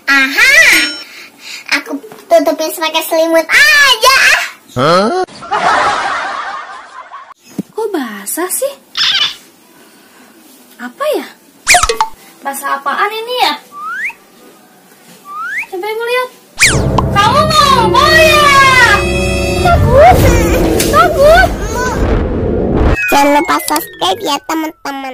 Aha, aku tutupin pakai selimut aja. Kok basah sih? Apa ya? Basah apaan ini ya? Coba ibu lihat. Kamu ngompol ya? Takut. Jangan lupa subscribe ya teman-teman.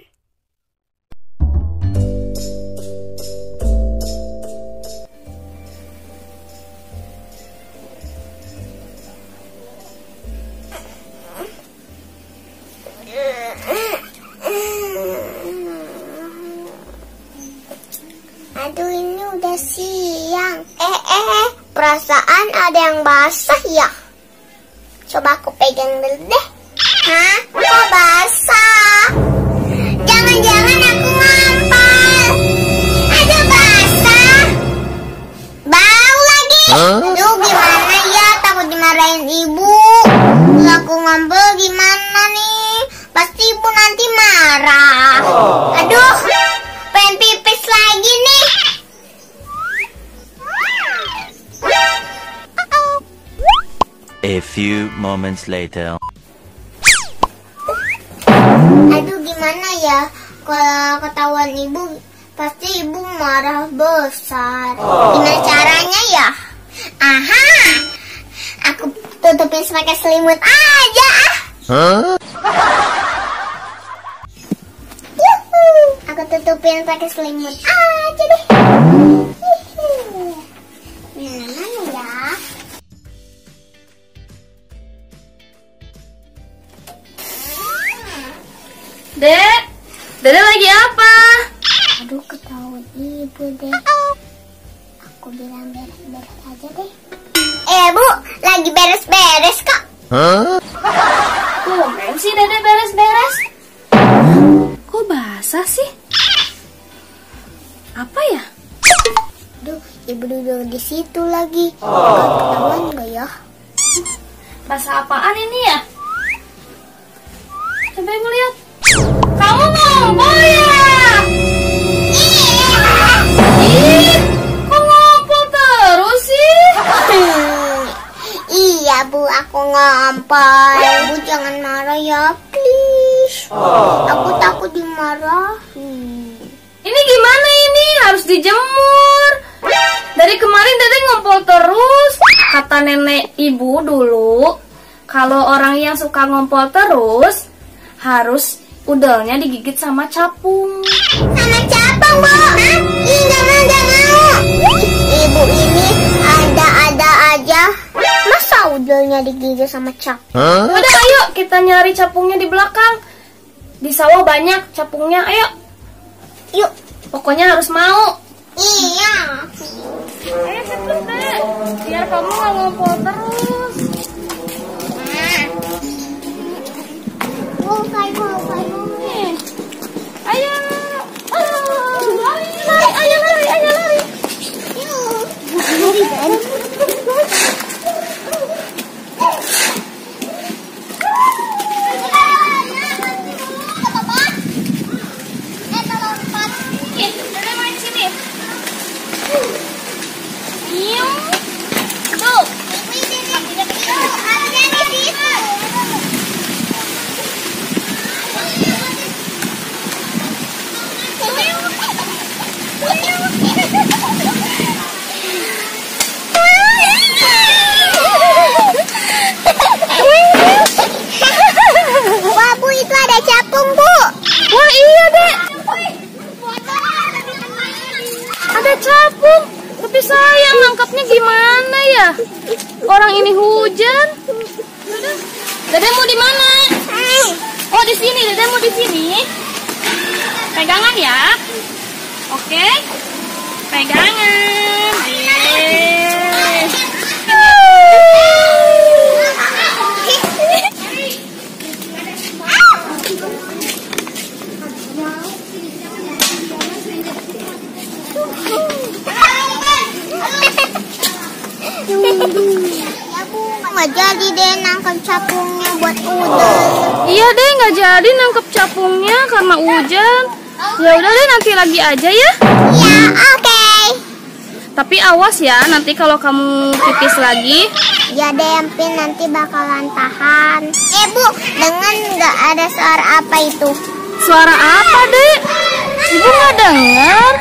Aduh, ini udah siang. Perasaan ada yang basah ya. Coba aku pegang dulu deh. Hah? Kok basah? Jangan-jangan aku ngampal. Aduh, basah. Bau lagi. Aduh, gimana ya? Takut dimarahin ibu. Kalau aku ngampal gimana nih? Pasti ibu nanti marah. Aduh, pengen pipis lagi nih. A few moments later. Aduh, gimana ya? Kalau ketahuan ibu, pasti ibu marah besar. Gimana caranya ya? Aha, aku tutupin pakai selimut aja. Yuhu, aku tutupin pakai selimut aja deh. Mana ya? Dede lagi apa? Aduh, ketahuan ibu deh. Aku bilang beres-beres aja deh. Bu, lagi beres-beres kok. Tumben sih Dede beres-beres. Kok basah sih? Apa ya? Aduh, ibu duduk di situ lagi. Ketahuan nggak ya? Basah apaan ini ya? Coba ibu lihat. Kamu ngompol ya? Ih, kok ngompol terus sih? Iya bu, aku ngompol. Bu jangan marah ya, please. Aku takut dimarahin. Ini gimana ini? Harus dijemur. Dari kemarin Dede ngompol terus. Kata nenek ibu dulu, kalau orang yang suka ngompol terus harus udelnya digigit sama capung. Sama capung, Bu? Nggak mau. Ibu ini ada-ada aja. Masa udelnya digigit sama capung? Udah, ayo kita nyari capungnya di belakang. Di sawah banyak capungnya, ayo. Yuk. Pokoknya harus mau. Iya. Ayo cepet deh, biar kamu nggak ngompol terus. Ayo, lari. Dede main sini. Tuh. Wah, Bu, itu ada capung, Bu. Wah, iya, Dek. Ada capung. Tapi sayang, nangkapnya gimana ya? Orang ini hujan. Dede mau di mana? Oh, di sini. Dede mau di sini. Pegangan ya. Oke. Pegangan. Ya Bu, nggak jadi deh nangkep capungnya buat udel. Iya deh, nggak jadi nangkep capungnya karena hujan. Ya udah deh, nanti lagi aja ya. Ya, oke. Tapi awas ya, nanti kalau kamu pipis lagi. Ya deh, Empin, nanti bakalan tahan. Bu, dengar nggak ada suara apa itu? Suara apa, Dek? Ibu nggak dengar.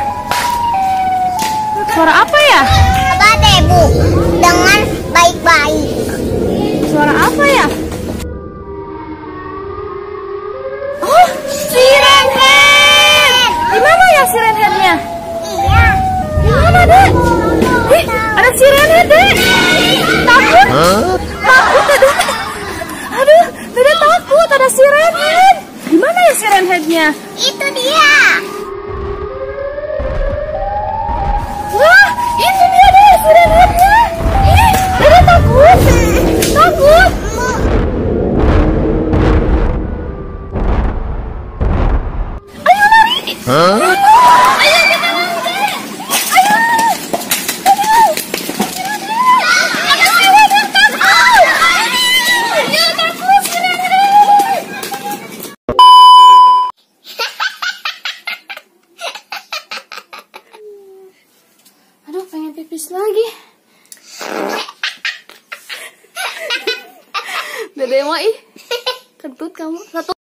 Suara apa ya? Coba deh, Bu, dengan baik-baik. Suara apa ya? Oh, siren head. Di mana ya siren headnya? Iya. Di mana, Dek? Ada siren head, Dek. Takut? Takut, Dek. Aduh, Dek takut ada siren head. Di mana ya siren headnya? Itu dia. Wah, itu dia, Dek, siren headnya. Ih, Dek takut. Takut. Ayo lari. Ayo kita lari, Dek. Ayo. Ada siren head, takut. Dia takut, siren head. Aduh, pengen pipis lagi. Dede mah ih, kentut kamu. Satu.